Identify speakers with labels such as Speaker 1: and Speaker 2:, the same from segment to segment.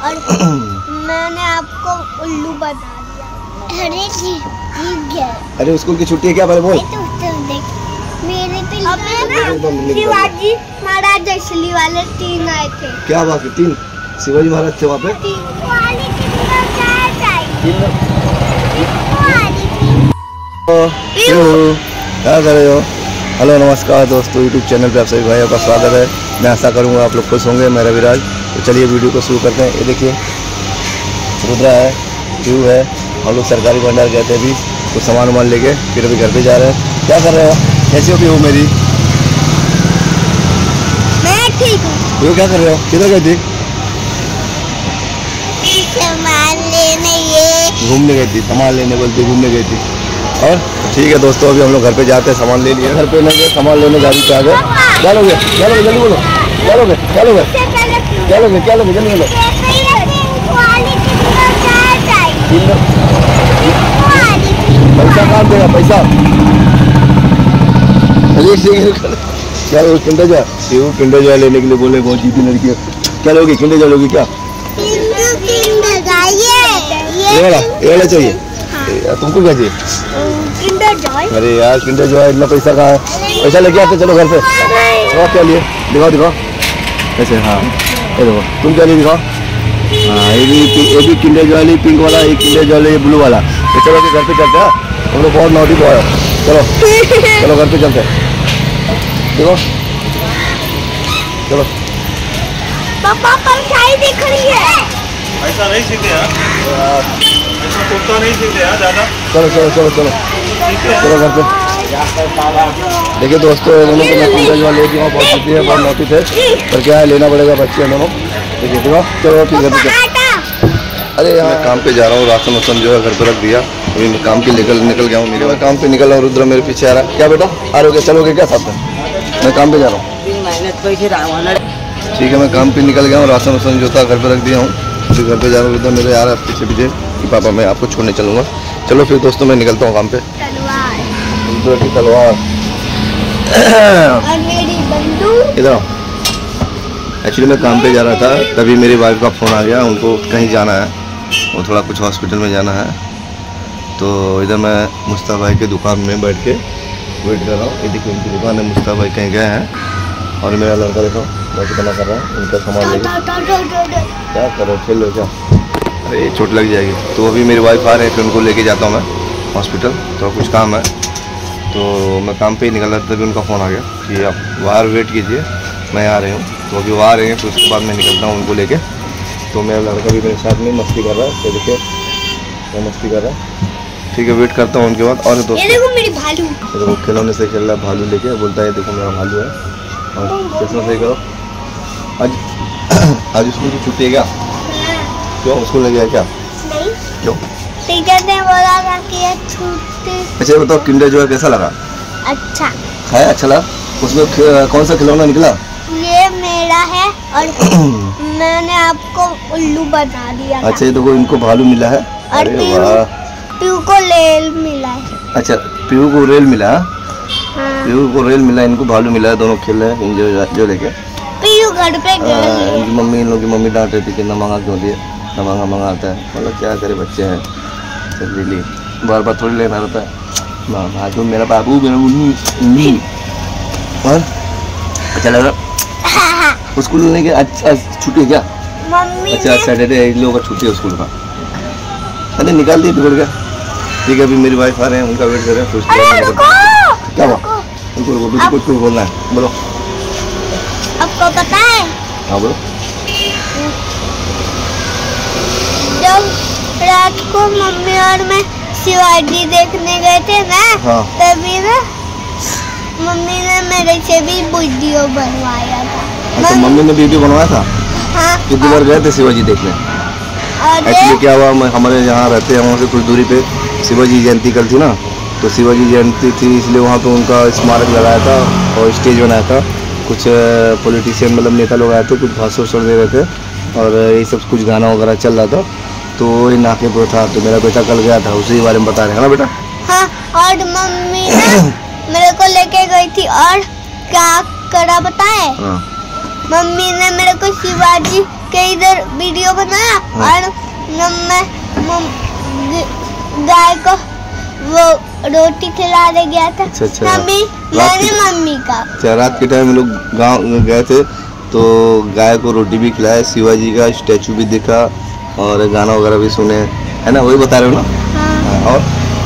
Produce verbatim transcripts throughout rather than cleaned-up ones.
Speaker 1: और मैंने आपको उल्लू बना दिया। अरे ठीक है।
Speaker 2: अरे स्कूल की छुट्टी है क्या? पहले बोल।
Speaker 1: मेरे पे शिवाजी महाराज असली वाले तीन आए थे।
Speaker 2: क्या बात है? तीन शिवाजी महाराज थे वहाँ पे? क्या कर रहे हो? हेलो नमस्कार दोस्तों, यूट्यूब चैनल पे आप सभी भाइयों का स्वागत है। मैं आशा करूँगा आप लोग खुश होंगे। मैं रविराज। तो चलिए वीडियो को शुरू करते हैं। ये देखिए रुद्रा है, व्यू है। हम लोग सरकारी भंडार गए थे अभी, कुछ सामान वामान लेके, फिर अभी घर पे जा रहे हैं। क्या कर रहे हो? कैसी हो व्यू मेरी?
Speaker 1: मैं ठीक हूँ।
Speaker 2: व्यू क्या कर रहे हो? किधर गई थी?
Speaker 1: सामान लेने। ये
Speaker 2: घूमने गई थी। सामान लेने बोलती, घूमने गई थी। और ठीक है दोस्तों, अभी हम लोग घर पे जाते हैं। सामान ले लिए घर पे, नहीं सामान लेने गाड़ी पे आ गए। क्या लोगे? क्या लोगे? जल्दी बोलो। क्या लोगे? क्या लोगे? क्या लोगे? क्या लोगे? जल्दी बोलो। पैसा कहाँ देगा? पैसा क्या लोगे? Kinder Joy. किंडर जॉय लेने के लिए बोले, बहुत जीती लड़की है। क्या लोगे? किंडर जॉय लोगे क्या? ये वाला ये वाला चाहिए। तुमको क्या चाहिए?
Speaker 1: Kinder Joy.
Speaker 2: अरे यार किंडर जॉय, इतना पैसा कहाँ है? पैसा लेके आते चलो घर पे। दिखाओ क्या लिए, दिखाओ दिखाओ ऐसे। हाँ ये देखो, तुम क्या लिए दिखाओ। हाँ ये भी ये भी किंडर जॉय, पिंक वाला, ये किंडर जॉय, ये ब्लू वाला। तो चलो कि घर पे चलते हैं। हम लोग बहुत नॉटी बॉय है। चलो चलो घर पे चलते हैं। देखो चलो।
Speaker 1: पापा परछाई दिख रही है।
Speaker 3: ऐसा नहीं सीखते यार, ऐसा कुत्ता नहीं सीखते यार ज़्यादा।
Speaker 2: चलो चलो चलो चलो चलो घर पे। देखिए दोस्तों, दोनों को मैं किंडर जॉय ले दिया। बहुत जीती है, बहुत नौटी थे, पर क्या है लेना पड़ेगा बच्चे दोनों। देखिए देखो चलो फिर घर पे। अरे मैं काम पे जा रहा हूँ, राशन वासन जो है घर पे रख दिया। अभी मैं काम पे निकल निकल गया हूँ। मेरे मैं काम पे निकल रहा हूँ। रुद्र मेरे पीछे आ रहा है। क्या बेटा आ रहे हो? चलोगे क्या साथ में? मैं काम पे जा रहा हूँ। ठीक है, मैं काम पे निकल गया हूँ। राशन वासन जो था घर पे रख दिया हूँ। फिर घर पे जा रहा हूँ। रुद्र मेरे आ रहा है पीछे पीछे कि पापा मैं आपको छोड़ने चलूँगा। चलो फिर दोस्तों मैं निकलता हूँ काम पे। रुद्र की तलवार
Speaker 1: और मेरी बंदूक।
Speaker 2: इधर आओ। एक्चुअली मैं काम पे जा रहा था, तभी मेरी वाइफ का फ़ोन आ गया। उनको कहीं जाना है, वो थोड़ा कुछ हॉस्पिटल में जाना है। तो इधर मैं मुस्ताफ़ भाई के दुकान में बैठ के वेट कर रहा हूँ। ये देखिए उनकी दुकान है, मुस्ताफ़ भाई कहीं गए हैं। और मेरा लड़का देखो बहुत बना कर रहा है, उनका सामान लेके। क्या कर रहे हो? खेल लो क्या? अरे चोट लग जाएगी। तो अभी मेरी वाइफ आ रहे हैं, फिर उनको लेके जाता हूँ मैं हॉस्पिटल। तो कुछ काम है, तो मैं काम पे ही निकल रहा था, तभी उनका फ़ोन आ गया कि आप बाहर वेट कीजिए, मैं आ रही हूँ। तो अभी वो आ रहे हैं, फिर उसके बाद मैं निकलता हूँ उनको लेके। तो मेरा लड़का भी मेरे साथ में मस्ती कर रहा है। तो देखिए मैं मस्ती कर रहा है। ठीक है, वेट करता हूँ उनके बाद। और दोस्तों
Speaker 1: ये देखो मेरी भालू।
Speaker 2: देखो खिलौने से खेल रहा है, भालू लेके। बोलता है देखो मेरा भालू है। और चश्मा सही करो। आज आज स्कूल की छुट्टी है क्या? क्यों स्कूल नहीं गया क्या?
Speaker 1: नहीं।
Speaker 2: क्यों?
Speaker 1: टीचर ने बोला था कि ये छुट्टी।
Speaker 2: अच्छा बताओ, किंडर जॉय कैसा लगा?
Speaker 1: अच्छा
Speaker 2: है, अच्छा लगा। उसमें कौन सा खिलौना निकला?
Speaker 1: ये मेरा है और मैंने आपको उल्लू बना दिया था।
Speaker 2: अच्छा ये देखो इनको भालू मिला है।
Speaker 1: और पीहू पीहू को रेल मिला है।
Speaker 2: अच्छा पीहू को रेल मिला।
Speaker 1: हाँ।
Speaker 2: पीहू को रेल मिला, इनको भालू मिला है। दोनों खेल रहे हैं इंजॉय जो लेके।
Speaker 1: पीहू घर पे गए।
Speaker 2: इनकी मम्मी, इन लोगों की मम्मी डांट रही थी कि ना महंगा क्यों दिए, ना महंगा मंगाता है। मतलब क्या करे, बच्चे हैं। चल ले ली, बार बार थोड़ी लेना रहता है। माँ तो मेरा बाबू मेरा उन्नी। और अच्छा लग रहा स्कूल नहीं गया? अच्छा छुट्टी है क्या?
Speaker 1: मम्मी
Speaker 2: अच्छा सैटरडे इन लोगों का छुट्टी है स्कूल का। अरे निकाल दिए, बिगड़ गया। ठीक है, अभी मेरी वाइफ आ रहे हैं, उनका वेट कर रहे हैं। फिर क्या हुआ? उनको रुको, कुछ कुछ बोलना है, बोलो।
Speaker 1: आपको पता है?
Speaker 2: हाँ बोलो।
Speaker 1: जब रात को मम्मी और मैं शिवाजी देखने गए थे ना,
Speaker 2: हाँ।
Speaker 1: तभी ना मम्मी ने मेरे से भी वीडियो बनवाया था।
Speaker 2: अच्छा मम्मी ने वीडियो बनवाया था?
Speaker 1: हाँ।
Speaker 2: कितनी बार गए थे शिवाजी देखने? एक्चुअली क्या हुआ, मैं हमारे यहाँ रहते हैं, वहाँ से कुछ दूरी पे शिवाजी जयंती कल थी ना। तो शिवाजी जयंती थी, इसलिए वहाँ पे उनका स्मारक लगाया था और स्टेज बनाया था। कुछ पॉलिटिशियन मतलब नेता लोग आए थे, कुछ भाषण दे रहे थे और ये सब कुछ गाना वगैरह चल रहा था। तो ये नाके पर था। तो मेरा बेटा कल गया था, उसी के बारे में बता रहे हैं ना बेटा।
Speaker 1: हाँ, और मम्मी मेरे को लेके गई थी और क्या करा बताए?
Speaker 2: हाँ।
Speaker 1: मम्मी ने मेरे को शिवाजी के इधर वीडियो बनाया।
Speaker 2: हाँ।
Speaker 1: और न मैं मम- गाय को वो रोटी खिलाने गया था।
Speaker 2: अच्छा, अच्छा।
Speaker 1: मम्मी
Speaker 2: रात
Speaker 1: मैंने
Speaker 2: के-
Speaker 1: मम्मी का
Speaker 2: अच्छा, रात के टाइम हम लोग गाँव गए थे तो गाय को रोटी भी खिलाया, शिवाजी का स्टैचू भी देखा और गाना वगैरह भी सुने, है ना? वही बता रहे हो ना?
Speaker 1: हाँ।
Speaker 2: हाँ, और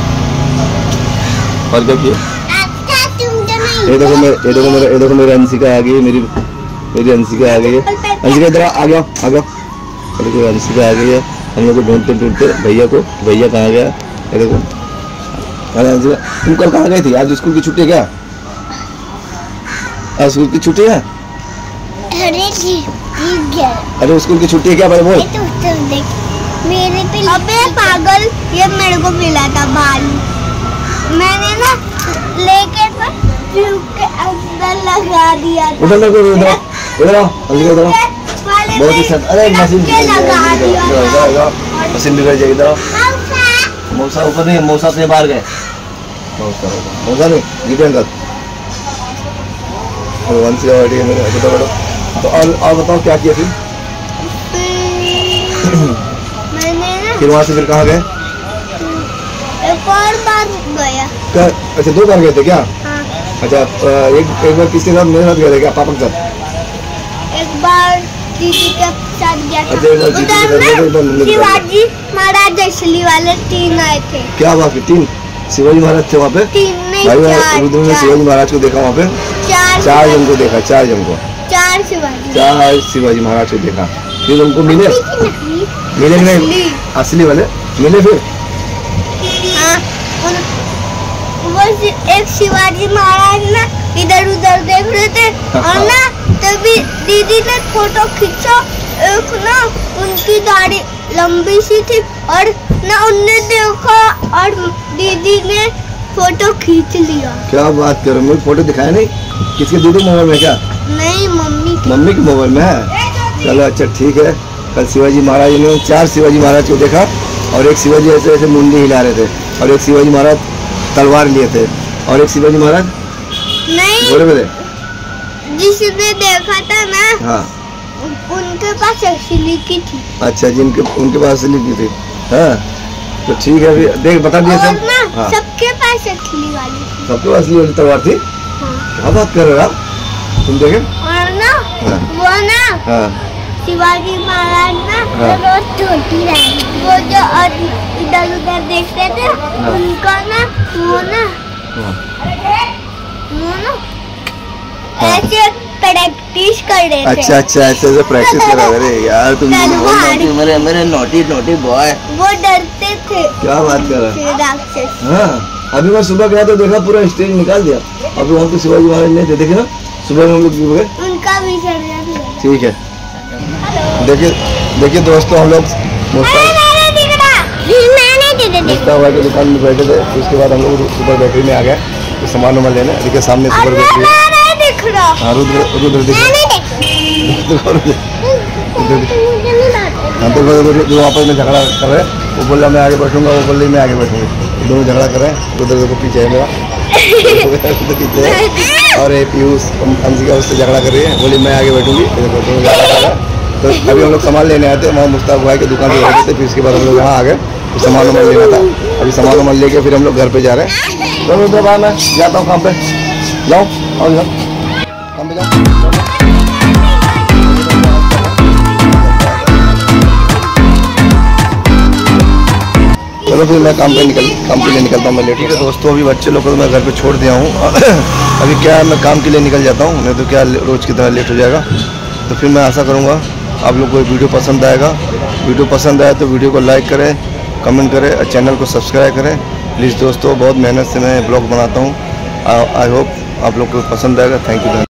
Speaker 2: और क्या किया?
Speaker 1: अच्छा तुम तो नहीं
Speaker 2: ये देखो मेरे ये देखो मेरे ये देखो मेरी अंशिका आ गई है, मेरी मेरी अंशिका आ गई है। अंशिका इधर आ आ गया आ गया। ये देखो अंशिका आ गई है। हम लोग को ढूंढते ढूंढते भैया को, भैया कहाँ गया? ये देखो। अरे अंशिका, तुम कल कहाँ गई थी? आज स्कूल की छुट्टी है क्या? आज स्कूल की छुट्टी है?
Speaker 1: अरे जी ठीक है।
Speaker 2: अरे स्कूल की छुट्टी है क्या? भाई बोल।
Speaker 1: तो तुम देख मेरे पे अबे पागल, ये मेरे को मिला था बालू। मैंने ना लेके तो ट्यूब के अंदर लगा दिया था।
Speaker 2: उधर देखो, इधर आओ, इधर आओ, अंशिका इधर आओ।
Speaker 1: वाले
Speaker 2: बहुत ही सत अरे मशीन
Speaker 1: के लगा दिया था।
Speaker 2: मशीन बिगड़ जाएगी। इधर आओ।
Speaker 1: मौसा,
Speaker 2: मौसा ऊपर नहीं, मौसा से बाहर गए। मौसा मौसा नहीं, गीते अंकल। और वंशी और है मेरे, बताओ बताओ। तो और और बताओ क्या किया फिर?
Speaker 1: मैंने ना
Speaker 2: फिर वहाँ से फिर कहाँ गए?
Speaker 1: एक और बार गया।
Speaker 2: क्या? अच्छा, दो बार गए थे क्या?
Speaker 1: हाँ,
Speaker 2: अच्छा, अ, एक एक बार किसके साथ? मेरे साथ गए थे क्या? पापा के साथ?
Speaker 1: एक बार दीदी के साथ गया था।
Speaker 2: अच्छा, एक बार दीदी के साथ
Speaker 1: उधर
Speaker 2: गए थे, एक बार
Speaker 1: ना
Speaker 2: मम्मी के साथ
Speaker 1: शिवाजी महाराज असली वाले तीन आए थे।
Speaker 2: क्या बात है? तीन शिवाजी महाराज थे वहाँ पे?
Speaker 1: तीन नहीं,
Speaker 2: भाई
Speaker 1: चार,
Speaker 2: रुद्र ने
Speaker 1: चार,
Speaker 2: शिवाजी महाराज को देखा वहाँ पे?
Speaker 1: चार
Speaker 2: चार
Speaker 1: शिवाजी-
Speaker 2: जन को देखा, चार जन को,
Speaker 1: चार शिवाजी।
Speaker 2: चार शिवाजी महाराज को देखा। फिर उनको मिले
Speaker 1: नकली,
Speaker 2: मिले कि नहीं?
Speaker 1: असली।
Speaker 2: असली वाले मिले फिर?
Speaker 1: हाँ, उन- वो शि- एक शिवाजी महाराज ना इधर उधर देख रहे थे और ना तभी दीदी ने फोटो खींचा। एक ना उनकी दाढ़ी लंबी सी थी और ना उनने देखा और दीदी ने फोटो खींच लिया।
Speaker 2: क्या बात कर रहे हो? मुझे फोटो दिखाया नहीं? किसके? दीदी मोबाइल में क्या?
Speaker 1: नहीं, मम्मी की।
Speaker 2: मम्मी के मोबाइल में है? चलो अच्छा ठीक है। कल शिवाजी महाराज ने चार शिवाजी महाराज को देखा और एक शिवाजी ऐसे ऐसे मुंडी हिला रहे थे और एक शिवाजी महाराज तलवार लिए थे और एक शिवाजी महाराज
Speaker 1: नहीं,
Speaker 2: बोले बोले
Speaker 1: जिसने देखा था ना
Speaker 2: हाँ।
Speaker 1: उनके पास असली की थी।
Speaker 2: अच्छा, जिनके उनके पास असली की थी। हाँ, तो ठीक है, अभी देख बता दिया
Speaker 1: और
Speaker 2: सब।
Speaker 1: ना
Speaker 2: हाँ,
Speaker 1: सबके पास असली वाली थी।
Speaker 2: सबके पास असली वाली तलवार थी।
Speaker 1: हाँ।
Speaker 2: क्या बात कर रहे हो आप? तुम देखे?
Speaker 1: और ना
Speaker 2: हाँ।
Speaker 1: वो ना
Speaker 2: हाँ
Speaker 1: शिवाजी महाराज ना
Speaker 2: हाँ।
Speaker 1: रोज छोटी रही। वो जो इधर उधर देखते थे उनका ना वो ना
Speaker 2: हाँ।
Speaker 1: वो ना
Speaker 2: हाँ।
Speaker 1: ऐसे प्रैक्टिस कर रहे थे।
Speaker 2: अच्छा अच्छा, ऐसे ऐसे प्रैक्टिस करा। अरे यार तुम
Speaker 1: तलवार।
Speaker 2: नोटी, मेरे मेरे नोटी नोटी बॉय।
Speaker 1: वो डरते थे
Speaker 2: क्या बात कर रहा है?
Speaker 1: से राक्षस।
Speaker 2: हाँ, अभी मैं सुबह गया तो देखा पूरा स्टेज निकाल दिया। अभी वहाँ पे शिवाजी महाराज नहीं थे, देखे ना? सुबह में हम लोग क्यों गए?
Speaker 1: उनका विसर्जन हुआ।
Speaker 2: ठीक है, देखिए देखिए दोस्तों, हम लोग मुस्ता
Speaker 1: मैंने दिख रहा मैंने दिख रहा
Speaker 2: मुस्ता भाई की दुकान में बैठे थे। उसके बाद हम लोग सुपर बेकरी में आ गए तो सामान वामान लेने। देखिए सामने सुपर बेकरी है।
Speaker 1: नहीं दिख रहा।
Speaker 2: हाँ, रुद्र रुद्र देखिए। हाँ, तो वो जो आपस में झगड़ा कर रहे हैं, वो बोल रहा मैं आगे बैठूंगा, वो बोल रही मैं आगे बैठूंगी। दोनों झगड़ा कर रहे हैं। रुद्र देखो पीछे है मेरा, रुद्र पीछे है। और ये पीयूष अंशिका उससे झगड़ा कर रही है, बोली मैं आगे बैठूंगी। देखो दोनों झगड़ा कर रहे हैं। तो अभी हम लोग सामान लेने आए थे, वहाँ मुश्ताक भाई की दुकान पे बैठे थे। फिर उसके बाद हम लोग यहाँ आ गए तो सामान वामान लेना था। अभी सामान वामान लेके फिर हम लोग घर पे जा रहे हैं। तो रुद्र भाई मैं जाता हूँ काम पे। जाओ और जाओ काम पे जाओ। चलो फिर मैं काम पे निकल काम के लिए निकलता हूँ। मैं लेट। ठीक है दोस्तों, अभी बच्चे लोग को तो मैं घर पे छोड़ दिया हूँ। अभी क्या है, मैं काम के लिए निकल जाता हूँ, नहीं तो क्या रोज़ की तरह लेट हो जाएगा। तो फिर मैं आशा करूँगा आप लोग को वीडियो पसंद आएगा। वीडियो पसंद आए तो वीडियो को लाइक करें, कमेंट करें और चैनल को सब्सक्राइब करें प्लीज़ दोस्तों। बहुत मेहनत से मैं ब्लॉग बनाता हूँ। आई होप आप लोग को पसंद आएगा। Thank you.